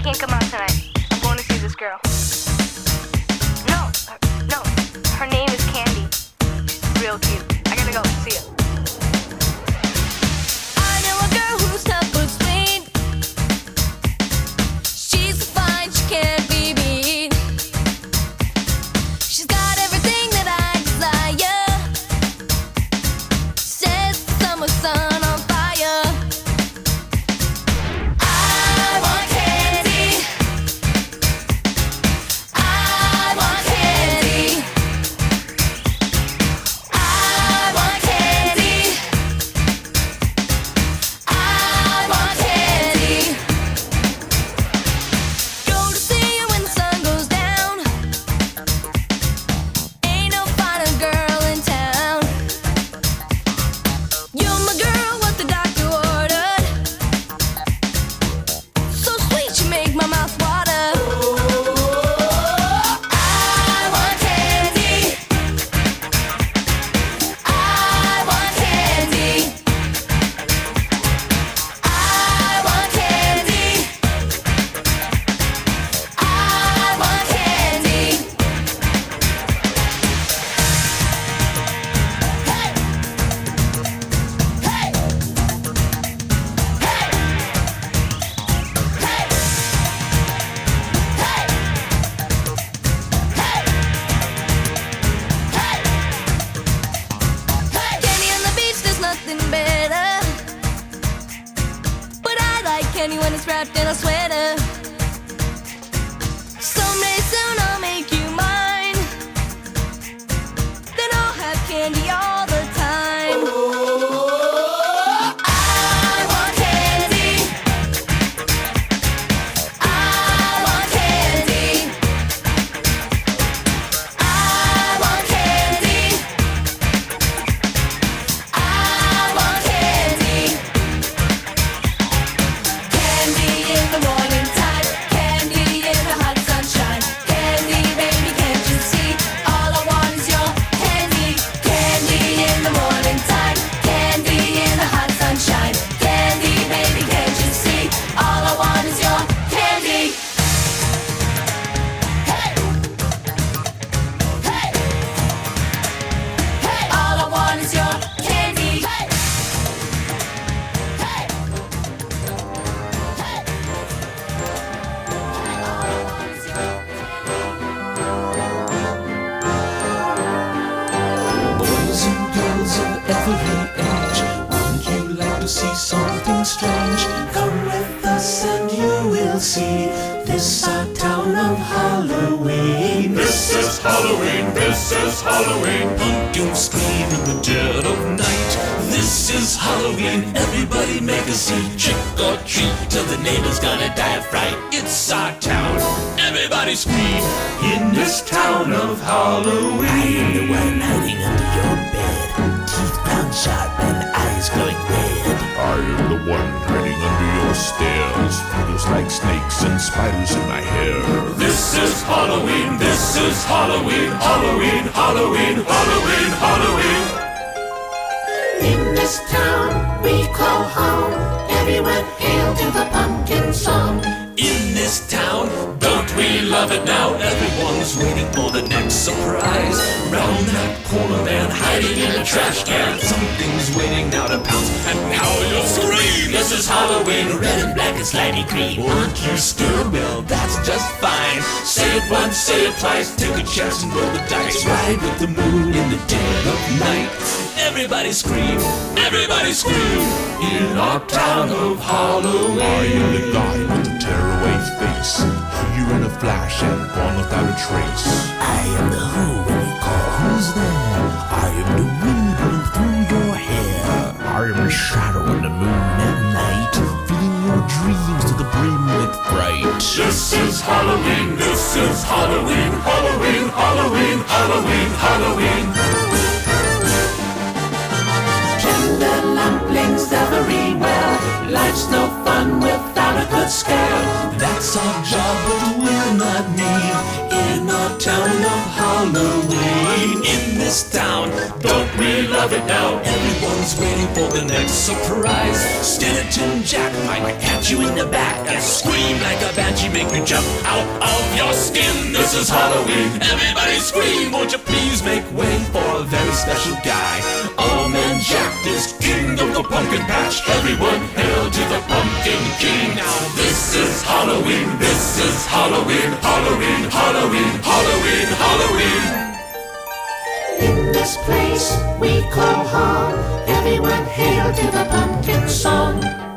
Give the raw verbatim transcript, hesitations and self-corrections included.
can't come out tonight. I'm going to see this girl. No, her, no, her name is Candy. She's real cute. I gotta go. See ya. I know a girl who's tough but sweet. She's so fine, she can't be beat. She's got everything that I desire. Says the summer sun on fire. I want candy. I want candy. I want candy. I want candy. Go to see you when the sun goes down. Ain't no finer girl in town. You're my girl, what the doctor ordered. So sweet, you make my mouth water. I want candy. I want candy. I want candy. I want candy. Hey! Hey! Hey! Hey! Hey! Candy on the beach, there's nothing better. But I like candy when it's wrapped in a sweater. Someday soon I'll make you mine. Then I'll have candy all the time. I want candy. I want candy. I want candy. I want candy. Candy in the morning time, candy in the hot sunshine. Candy, baby, can't you see? All I want is your candy. Candy in the morning time, candy in the hot sunshine. Candy, baby, can't you see? All I want is your candy. Hey! Hey! Hey! All I want is your candy. Hey! Hey! Hey! All I want is your Boys and girls of every age, wouldn't you like to see something strange? Come with us and you will see this our town of Halloween. This is Halloween, this is Halloween. Pumpkins scream in the dead of night. This is Halloween, everybody make a scene. Trick or treat till the neighbor's gonna die of fright. It's our town, everybody scream. In this town of Halloween, I am the one hiding under your bed, teeth ground sharp and eyes glowing red. I am the one hiding under your stairs, fingers like snakes and spiders in my hair. This is Halloween, this is Halloween, Halloween, Halloween, Halloween, Halloween. In this town we call home, everyone hail to the pumpkin song. In this town, don't we love it now? Everyone's waiting for the next surprise. Round that corner man, hiding in a trash can, something's waiting now to pounce, and now you'll scream. This is Halloween, red and black and slimy green. Aren't you scared? Well, that's just fine. Say it once, say it twice, take a chance and roll the dice. Ride with the moon in the dead of night. Everybody scream, everybody scream. In our town of Halloween, I am the guy with the tearaway face, here in a flash and gone without a trace. I am the who when you call who's there. I am the wind blowing through your hair. I am the shadow in the moon at night, filling your dreams to the brim with fright. This is Halloween, this is Halloween, Halloween, Halloween, Halloween, Halloween. Tender lumplings everywhere, life's no fun without a good scare. That's our job, but we're not mean. In our town of Halloween, in this town, don't we love it now? Everyone's waiting for the next surprise. Skeleton Jack might catch you in the back and scream like a banshee. she make you jump out of your skin. This is Halloween, everybody scream. Won't you please make way for a very special guy? Old Man Jack is king of the pumpkin patch. Everyone hail to the Pumpkin King. Now this is Halloween, this is Halloween, Halloween, Halloween, Halloween, Halloween. In this place we call home, everyone hail to the pumpkin song.